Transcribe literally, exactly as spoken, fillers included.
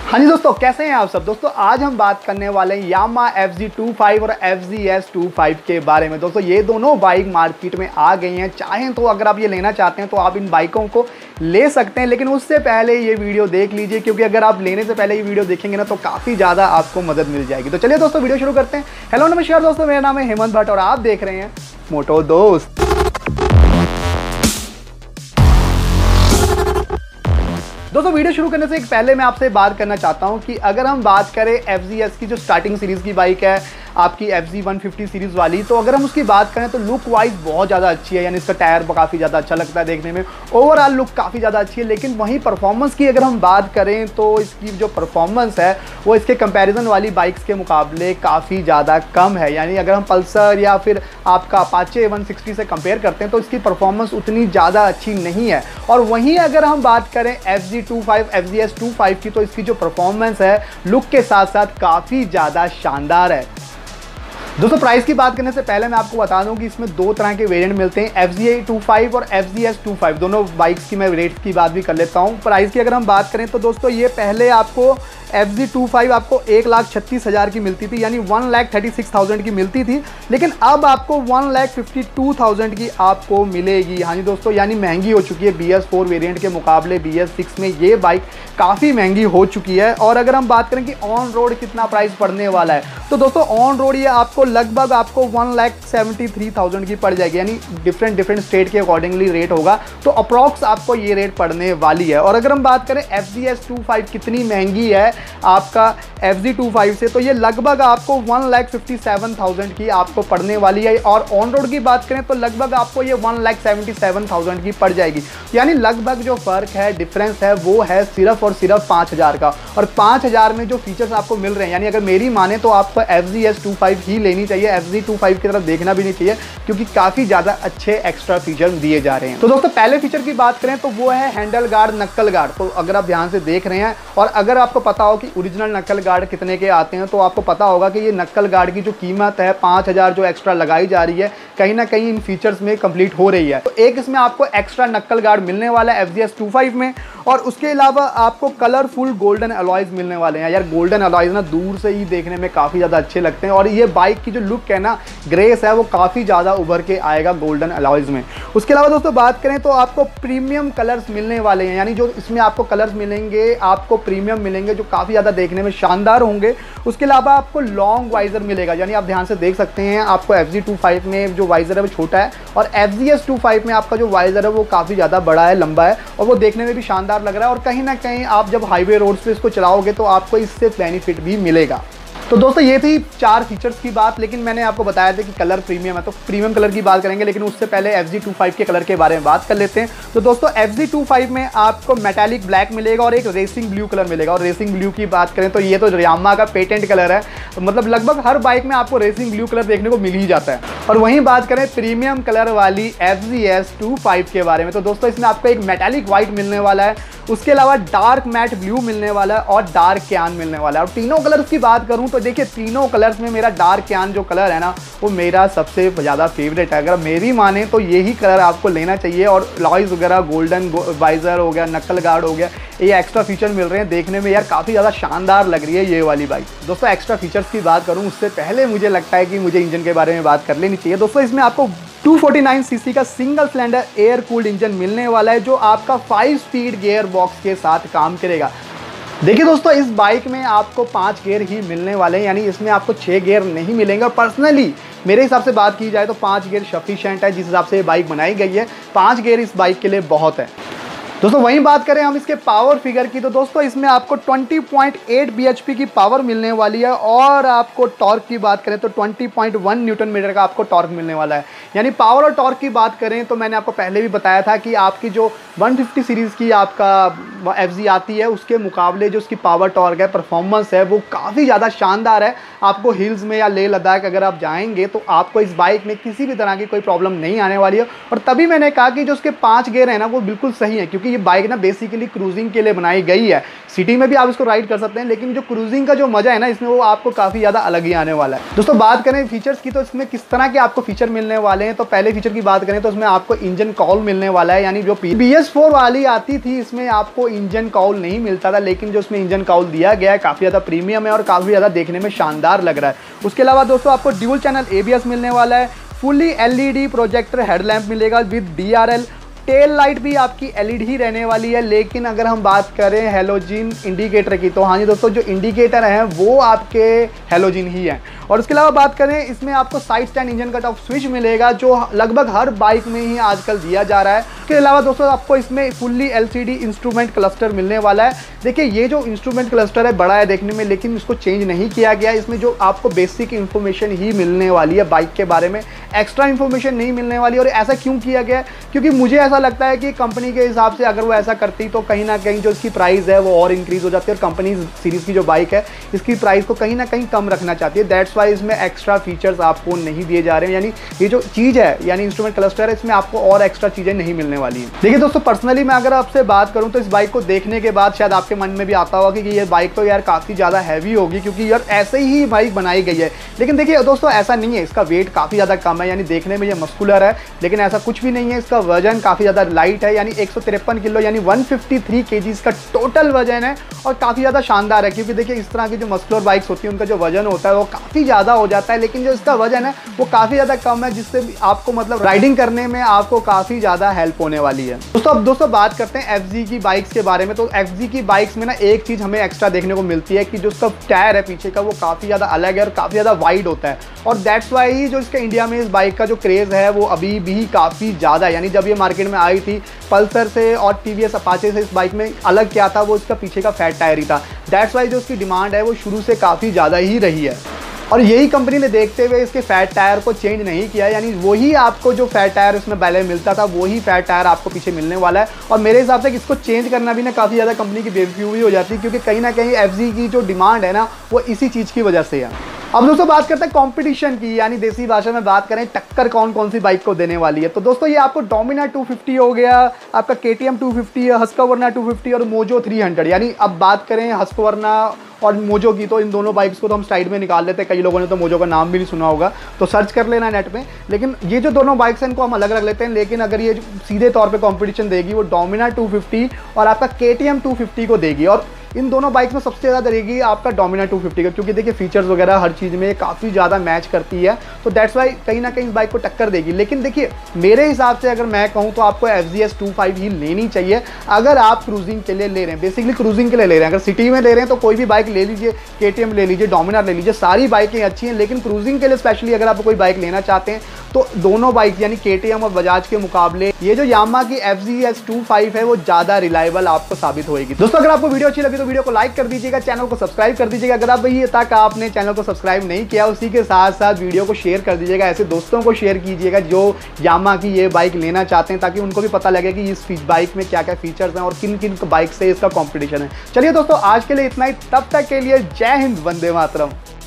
हाँ जी दोस्तों, कैसे हैं आप सब। दोस्तों आज हम बात करने वाले हैं Yamaha F Z two five और F Z S two five के बारे में। दोस्तों ये दोनों बाइक मार्केट में आ गई हैं। चाहें तो अगर आप ये लेना चाहते हैं तो आप इन बाइकों को ले सकते हैं, लेकिन उससे पहले ये वीडियो देख लीजिए, क्योंकि अगर आप लेने से पहले ये वीडियो देखेंगे ना तो काफ़ी ज़्यादा आपको मदद मिल जाएगी। तो चलिए दोस्तों वीडियो शुरू करते हैं। हेलो नमस्कार दोस्तों, मेरा नाम है हेमंत भट्ट और आप देख रहे हैं मोटो दोस्त। दोस्तों वीडियो शुरू करने से एक पहले मैं आपसे बात करना चाहता हूं कि अगर हम बात करें एफ जी एस की जो स्टार्टिंग सीरीज़ की बाइक है आपकी F Z one fifty series वाली, तो अगर हम उसकी बात करें तो लुक वाइज बहुत ज़्यादा अच्छी है, यानी इसका टायर काफ़ी ज़्यादा अच्छा लगता है देखने में, ओवरऑल लुक काफ़ी ज़्यादा अच्छी है। लेकिन वहीं परफॉर्मेंस की अगर हम बात करें तो इसकी जो परफॉर्मेंस है वो इसके कंपैरिजन वाली बाइक्स के मुकाबले काफ़ी ज़्यादा कम है। यानी अगर हम पल्सर या फिर आपका अपाचे वन सिक्सटी से कंपेयर करते हैं तो इसकी परफॉर्मेंस उतनी ज़्यादा अच्छी नहीं है। और वहीं अगर हम बात करें F Z two five F Z S two five की, तो इसकी जो परफॉर्मेंस है लुक के साथ साथ काफ़ी ज़्यादा शानदार है। दोस्तों प्राइस की बात करने से पहले मैं आपको बता दूं कि इसमें दो तरह के वेरिएंट मिलते हैं, एफ जी टू फाइव और F Z S two five. दोनों बाइक्स की मैं रेट्स की बात भी कर लेता हूं। प्राइस की अगर हम बात करें तो दोस्तों ये पहले आपको एफ जी टू फाइव आपको एक लाख छत्तीस हज़ार की मिलती थी, यानी one lakh thirty six thousand की मिलती थी, लेकिन अब आपको one lakh fifty two thousand की आपको मिलेगी। हाँ जी दोस्तों, यानी महंगी हो चुकी है बी एस फोर वेरिएंट के मुकाबले। बी एस सिक्स में ये बाइक काफ़ी महंगी हो चुकी है। और अगर हम बात करें कि ऑन रोड कितना प्राइस पड़ने वाला है, तो दोस्तों ऑन रोड ये आपको लगभग आपको one lakh seventy three thousand की पड़ जाएगी, यानी डिफरेंट डिफरेंट स्टेट के अकॉर्डिंगली रेट होगा, तो अप्रॉक्स आपको ये रेट पड़ने वाली है। और अगर हम बात करें F Z S two five कितनी महंगी है आपका एफ जी टू फाइव से, तो ये लगभग आपको one lakh fifty seven thousand की आपको पड़ने वाली है। और ऑन रोड की बात करें तो लगभग आपको ये one lakh seventy seven thousand की पड़ जाएगी। यानी लगभग जो फर्क है, डिफरेंस है, वो है सिर्फ और सिर्फ पाँच हज़ार का। और पाँच हज़ार में जो फीचर्स आपको मिल रहे हैं, यानी अगर मेरी माने तो आपको F Z S two five ही लेनी चाहिए, एफ जी टू फाइव की तरफ देखना भी नहीं चाहिए, क्योंकि काफ़ी ज़्यादा अच्छे एक्स्ट्रा फीचर दिए जा रहे हैं। तो दोस्तों पहले फीचर की बात करें तो वो है हैंडल गार्ड, नक्कल गार्ड। तो अगर आप ध्यान से देख रहे हैं और अगर आपको पता हो कि ओरिजिनल नक्कल गार्ड कितने के आते हैं, तो आपको पता होगा कि ये नक्कल गार्ड की जो कीमत है पाँच हज़ार जो एक्स्ट्रा लगाई जा रही है, कहीं ना कहीं इन फीचर्स में कंप्लीट हो रही है। तो एक इसमें आपको एक्स्ट्रा नक्कल गार्ड मिलने वाला है F Z S two five में, और उसके अलावा आपको कलरफुल गोल्डन अलॉयज मिलने वाले हैं। यार गोल्डन अलॉयज ना दूर से ही देखने में काफ़ी ज़्यादा अच्छे लगते हैं, और ये बाइक की जो लुक है ना, ग्रेस है, वो काफ़ी ज़्यादा उभर के आएगा गोल्डन अलॉयज में। उसके अलावा दोस्तों बात करें तो आपको प्रीमियम कलर्स मिलने वाले हैं, यानी जो इसमें आपको कलर्स मिलेंगे आपको प्रीमियम मिलेंगे, जो काफ़ी ज़्यादा देखने में शानदार होंगे। उसके अलावा आपको लॉन्ग वाइजर मिलेगा, यानी आप ध्यान से देख सकते हैं आपको एफ जी टू फाइव में जो वाइजर है वो छोटा है, और F Z S two five में आपका जो वाइजर है वो काफ़ी ज़्यादा बड़ा है, लंबा है, और वो देखने में भी शानदार लग रहा है। और कहीं ना कहीं आप जब हाईवे रोड्स पे इसको चलाओगे तो आपको इससे बेनिफिट भी मिलेगा। तो दोस्तों ये थी चार फीचर्स की बात, लेकिन मैंने आपको बताया था कि कलर प्रीमियम है, तो प्रीमियम कलर की बात करेंगे, लेकिन उससे पहले एफ जी टू फाइव के कलर के बारे में बात कर लेते हैं। तो दोस्तों एफ जी टू फाइव में आपको मेटालिक ब्लैक मिलेगा और एक रेसिंग ब्लू कलर मिलेगा। और रेसिंग ब्लू की बात करें तो ये तो यामा का पेटेंट कलर है, मतलब लगभग हर बाइक में आपको रेसिंग ब्लू कलर देखने को मिल ही जाता है। और वहीं बात करें प्रीमियम कलर वाली F Z S two five के बारे में, तो दोस्तों इसमें आपको एक मेटालिक व्हाइट मिलने वाला है, उसके अलावा डार्क मैट ब्लू मिलने वाला है और डार्क क्यान मिलने वाला है। और तीनों कलर्स की बात करूं तो देखिए तीनों कलर्स में मेरा डार्क क्यान जो कलर है ना, वो मेरा सबसे ज़्यादा फेवरेट है। अगर मेरी माने तो यही कलर आपको लेना चाहिए। और लॉयज वगैरह, गोल्डन वाइजर हो गया, नक्कल गार्ड हो गया, ये एक्स्ट्रा फीचर मिल रहे हैं देखने में, यार काफ़ी ज़्यादा शानदार लग रही है ये वाली बाइक। दोस्तों एक्स्ट्रा फीचर्स की बात करूँ उससे पहले मुझे लगता है कि मुझे इंजन के बारे में बात कर लेनी चाहिए। दोस्तों इसमें आपको two forty nine C C का single cylinder air cooled engine मिलने वाला है, जो आपका फाइव स्पीड गियर बॉक्स के साथ काम करेगा। देखिए दोस्तों इस बाइक में आपको पाँच गियर ही मिलने वाले हैं, यानी इसमें आपको छः गियर नहीं मिलेंगे। पर्सनली मेरे हिसाब से बात की जाए तो पाँच गियर सफिशिएंट है, जिस हिसाब से ये बाइक बनाई गई है, पाँच गियर इस बाइक के लिए बहुत है। दोस्तों वहीं बात करें हम इसके पावर फिगर की, तो दोस्तों इसमें आपको twenty point eight B H P की पावर मिलने वाली है। और आपको टॉर्क की बात करें तो twenty point one newton metre का आपको टॉर्क मिलने वाला है। यानी पावर और टॉर्क की बात करें तो मैंने आपको पहले भी बताया था कि आपकी जो वन फिफ्टी सीरीज़ की आपका एफ जी आती है, उसके मुकाबले जो उसकी पावर टॉर्क है, परफॉर्मेंस है, वो काफ़ी ज़्यादा शानदार है। आपको हिल्स में या लेह लद्दाख अगर आप जाएंगे तो आपको इस बाइक में किसी भी तरह की कोई प्रॉब्लम नहीं आने वाली है। और तभी मैंने कहा कि जो उसके पाँच गियर है ना वो बिल्कुल सही है, क्योंकि क्योंकि ये बाइक ना बेसिकली क्रूजिंग के लिए बनाई गई है। सिटी में भी आप इसको राइड कर सकते हैं, लेकिन जो क्रूजिंग का जो मजा है ना इसमें, वो आपको काफ़ी ज़्यादा अलग ही आने वाला है। दोस्तों बात करें फीचर्स की, तो इसमें किस तरह के आपको फीचर मिलने वाले हैं। तो पहले फीचर की बात करें तो इसमें आपको इंजन कॉल मिलने वाला है, यानी जो बी एस फोर वाली आती थी इसमें आपको इंजन कॉल नहीं मिलता था, लेकिन जो इसमें इंजन कॉल दिया गया है काफ़ी ज़्यादा प्रीमियम है और काफ़ी ज़्यादा देखने में शानदार लग रहा है। उसके अलावा दोस्तों आपको dual channel A B S मिलने वाला है, fully L E D projector headlamp मिलेगा with D R L, tail light भी आपकी एल ई डी ही रहने वाली है। लेकिन अगर हम बात करें हेलोजन इंडिकेटर की, तो हाँ जी दोस्तों, जो इंडिकेटर हैं वो आपके हेलोजन ही हैं। और उसके अलावा बात करें, इसमें आपको side stand engine cut off switch मिलेगा, जो लगभग हर बाइक में ही आजकल दिया जा रहा है। उसके अलावा दोस्तों आपको इसमें fully L C D instrument cluster मिलने वाला है। देखिए ये जो इंस्ट्रूमेंट क्लस्टर है बड़ा है देखने में, लेकिन इसको चेंज नहीं किया गया। इसमें जो आपको बेसिक इन्फॉर्मेशन ही मिलने वाली है बाइक के बारे में, एक्स्ट्रा इन्फॉर्मेशन नहीं मिलने वाली। और ऐसा क्यों किया गया है, क्योंकि मुझे ऐसा लगता है कि कंपनी के हिसाब से अगर वो ऐसा करती तो कहीं ना कहीं जो इसकी प्राइस है वो और इंक्रीज हो जाती है, और कंपनी सीरीज की जो बाइक है इसकी प्राइस को कहीं ना कहीं कम रखना चाहती है। दैट्स वाई इसमें एक्स्ट्रा फीचर्स आपको नहीं दिए जा रहे हैं, यानी ये जो चीज़ है यानी इंस्ट्रूमेंट क्लस्टर है, इसमें आपको और एक्स्ट्रा चीज़ें नहीं मिलने वाली हैं। देखिए दोस्तों पर्सनली मैं अगर आपसे बात करूं तो इस बाइक को देखने के बाद शायद आपके मन में भी आता होगा कि ये बाइक तो यार काफ़ी ज़्यादा हैवी होगी, क्योंकि यार ऐसे ही बाइक बनाई गई है। लेकिन देखिए दोस्तों ऐसा नहीं है, इसका वेट काफ़ी ज़्यादा कम है, यानी देखने में ये मस्कुलर है, लेकिन ऐसा कुछ भी नहीं है। इसका वजन काफ़ी ज़्यादा लाइट है, यानी एक सौ तिरपन किलो यानी एक सौ तिरेपन केजीज का टोटल वजन है, और काफ़ी ज़्यादा शानदार है। क्योंकि देखिए इस तरह की जो मस्कुलर बाइक्स होती है उनका जो वजन होता है वो काफ़ी ज़्यादा हो जाता है, लेकिन जो इसका वजन है वो काफ़ी ज़्यादा कम है, जिससे आपको मतलब राइडिंग करने में आपको काफ़ी ज़्यादा हेल्प होने वाली है। दोस्तों अब दोस्तों बात करते हैं एफ जी की बाइक्स के बारे में। तो एफ जी की बाइक्स में ना एक चीज़ हमें एक्स्ट्रा देखने को मिलती है कि जो उसका टायर है पीछे का वो काफ़ी ज़्यादा अलग है और काफ़ी ज़्यादा वाइड होता है, और दैट्स वाई जो इसका इंडिया में इस बाइक का जो क्रेज़ है वो अभी भी काफ़ी ज़्यादा है। यानी जब ये मार्केट में आई थी पल्सर से और टी वी एस अपाचे से, इस बाइक में अलग क्या था, वो इसका पीछे का फैट टायर ही था। दैट्स वाई जो उसकी डिमांड है वो शुरू से काफ़ी ज़्यादा ही रही है, और यही कंपनी ने देखते हुए इसके फैट टायर को चेंज नहीं किया, यानी वही आपको जो फैट टायर इसमें पहले मिलता था वही फैट टायर आपको पीछे मिलने वाला है। और मेरे हिसाब से इसको चेंज करना भी ना काफ़ी ज़्यादा कंपनी की बेवकूफ़ी हो जाती है, क्योंकि कहीं ना कहीं एफ जी की जो डिमांड है ना वो इसी चीज़ की वजह से है। अब दोस्तों बात करते हैं कंपटीशन की, यानी देसी भाषा में बात करें टक्कर कौन कौन सी बाइक को देने वाली है। तो दोस्तों ये आपको डोमिनार टू फिफ्टी हो गया, आपका K T M two fifty है, हस्कवर्ना टू फिफ्टी और मोजो थ्री हंड्रेड। यानी अब बात करें हस्कवर्ना और मोजो की, तो इन दोनों बाइक्स को तो हम साइड में निकाल लेते हैं। कई लोगों ने तो मोजो का नाम भी नहीं सुना होगा, तो सर्च कर लेना नेट में। लेकिन ये जो दोनों बाइक्स हैं इनको हम अलग रख लेते हैं। लेकिन अगर ये सीधे तौर पे कंपटीशन देगी वो डोमिनार टू फिफ्टी और आपका K T M two fifty को देगी, और इन दोनों बाइक्स में सबसे ज़्यादा रहेगी आपका डोमिनार टू फिफ्टी का, क्योंकि देखिए फीचर्स वगैरह हर चीज़ में काफ़ी ज़्यादा मैच करती है, तो दैट्स वाई कहीं ना कहीं इस बाइक को टक्कर देगी। लेकिन देखिए मेरे हिसाब से अगर मैं कहूँ तो आपको F Z S two five ही लेनी चाहिए अगर आप क्रूजिंग के लिए ले रहे हैं, बेसिकली क्रूजिंग के लिए ले रहे हैं। अगर सिटी में ले रहे हैं तो कोई भी बाइक ले लीजिए, के टी एम ले लीजिए, डोमिनार ले लीजिए, सारी बाइकें अच्छी हैं। लेकिन क्रूजिंग के लिए स्पेशली अगर आप कोई बाइक लेना चाहते हैं तो दोनों बाइक यानी के टी एम और बजाज के मुकाबले ये जो यामाहा की F Z S two five है वो ज़्यादा रिलायबल आपको साबित होगी। दोस्तों अगर आपको वीडियो अच्छी लगी तो वीडियो को लाइक कर दीजिएगा, चैनल को सब्सक्राइब कर दीजिएगा अगर आप अभी तक आपने चैनल को सब्सक्राइब नहीं किया। उसी के साथ साथ वीडियो को शेयर कर दीजिएगा, ऐसे दोस्तों को शेयर कीजिएगा जो यामाहा की ये बाइक लेना चाहते हैं, ताकि उनको भी पता लगे कि इस बाइक में क्या क्या फीचर्स हैं और किन किन बाइक से इसका कॉम्पिटिशन है। चलिए दोस्तों आज के लिए इतना ही, तब तक के लिए जय हिंद, वंदे मातरम।